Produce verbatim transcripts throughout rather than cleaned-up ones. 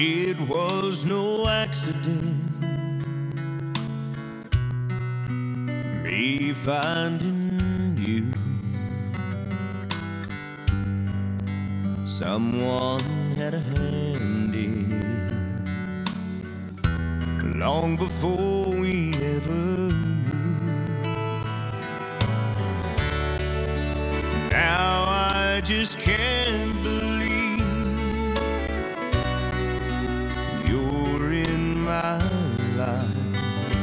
It was no accident, me finding you. Someone had a hand in it long before we ever knew. Now I just can't believe you're in my life.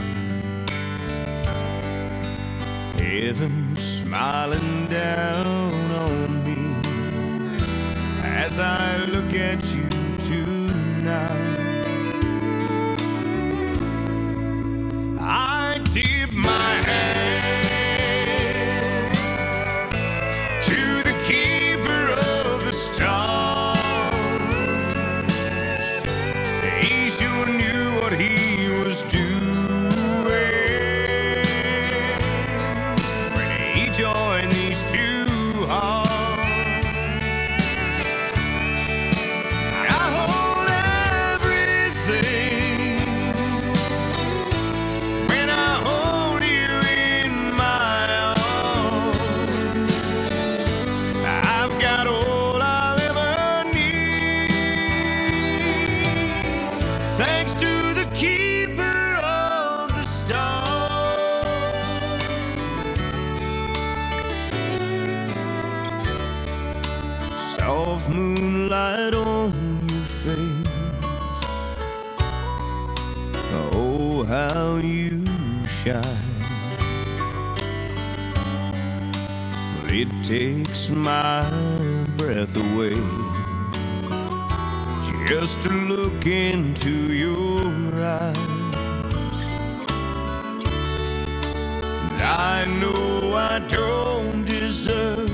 Heaven smiling down on me as I look at you tonight. I tip my hand to the keeper of the stars. He sure knew what he was doing when he joined these two hearts. Thanks to the keeper of the stars. Soft moonlight on your face. Oh, how you shine. It takes my breath away just to look into your eyes. And I know I don't deserve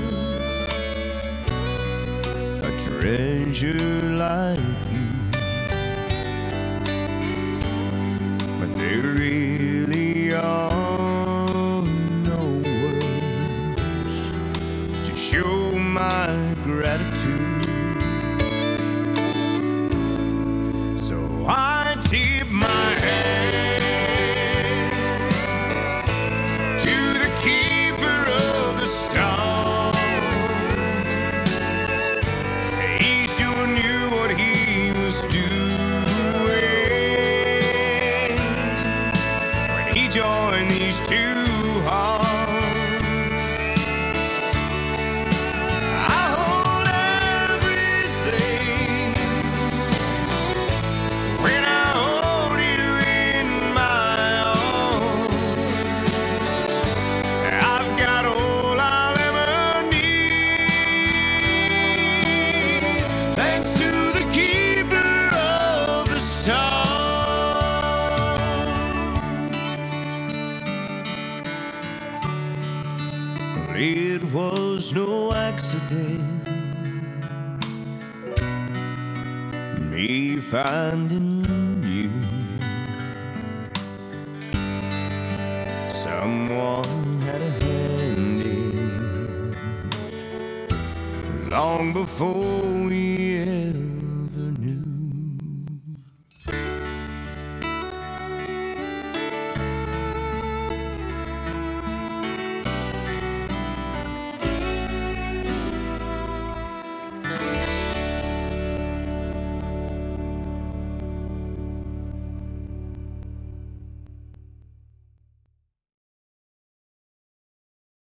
a treasure like you, but there really are no words to show my gratitude. I tip my hand to the keeper of the stars. He sure knew what he was doing when he joined these two hearts. It was no accident, me finding you. Someone had a hand in it long before we